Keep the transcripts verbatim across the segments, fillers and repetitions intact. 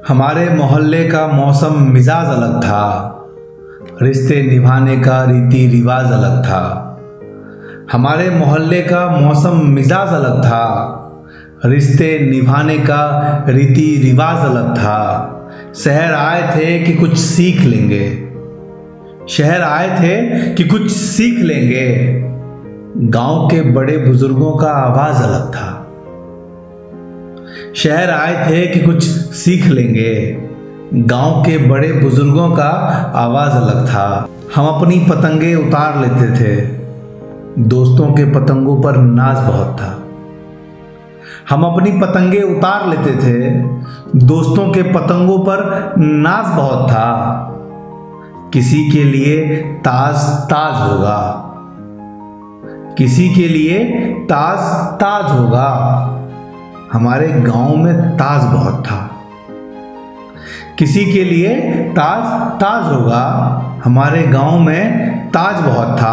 हमारे मोहल्ले का मौसम मिजाज अलग था, रिश्ते निभाने का रीति रिवाज अलग था। हमारे मोहल्ले का मौसम मिजाज अलग था, रिश्ते निभाने का रीति रिवाज अलग था। शहर आए थे कि कुछ सीख लेंगे, शहर आए थे कि कुछ सीख लेंगे। गांव के बड़े बुजुर्गों का आवाज अलग था। शहर आए थे कि कुछ सीख लेंगे, गांव के बड़े बुजुर्गों का आवाज अलग था। हम अपनी पतंगे उतार लेते थे, दोस्तों के पतंगों पर नाज बहुत था। हम अपनी पतंगे उतार लेते थे, दोस्तों के पतंगों पर नाज बहुत था। किसी के लिए ताज ताज होगा, किसी के लिए ताज ताज होगा। हमारे गांव में ताज बहुत था, किसी के लिए ताज ताज होगा। हमारे गांव में ताज बहुत था।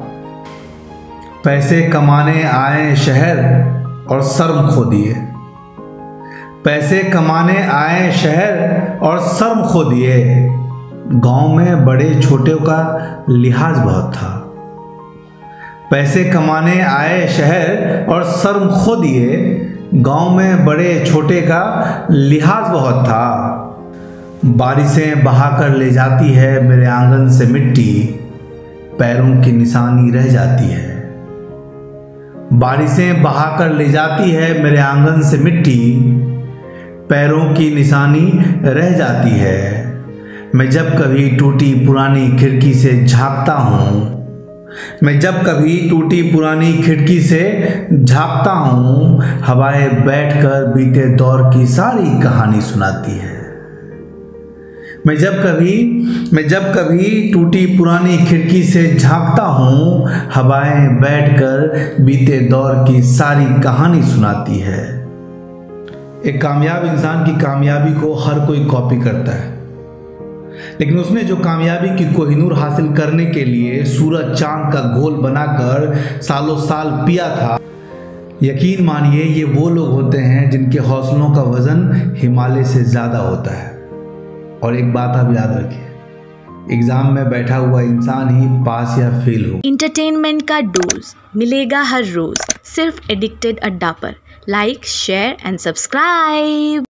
पैसे कमाने आए शहर और शर्म खो दिए, पैसे कमाने आए शहर और शर्म खो दिए। गांव में बड़े छोटे का लिहाज बहुत था। पैसे कमाने आए शहर और शर्म खो दिए, गांव में बड़े छोटे का लिहाज बहुत था। बारिशें बहाकर ले जाती है मेरे आंगन से मिट्टी, पैरों की निशानी रह जाती है। बारिशें बहाकर ले जाती है मेरे आंगन से मिट्टी, पैरों की निशानी रह जाती है। मैं जब कभी टूटी पुरानी खिड़की से झांकता हूँ, मैं जब कभी टूटी पुरानी खिड़की से झांकता हूँ, हवाएं बैठकर बीते दौर की सारी कहानी सुनाती है। मैं जब कभी मैं जब कभी टूटी पुरानी खिड़की से झांकता हूँ, हवाएं बैठकर बीते दौर की सारी कहानी सुनाती है। एक कामयाब इंसान की कामयाबी को हर कोई कॉपी करता है, लेकिन उसने जो कामयाबी की कोहिनूर हासिल करने के लिए सूरज चांद का घोल बनाकर सालों साल पिया था, यकीन मानिए ये वो लोग होते हैं जिनके हौसलों का वजन हिमालय से ज्यादा होता है। और एक बात आप याद रखिए, एग्जाम में बैठा हुआ इंसान ही पास या फेल हो। इंटरटेनमेंट का डोज मिलेगा हर रोज सिर्फ एडिक्टेड अड्डा पर। Like, share and subscribe.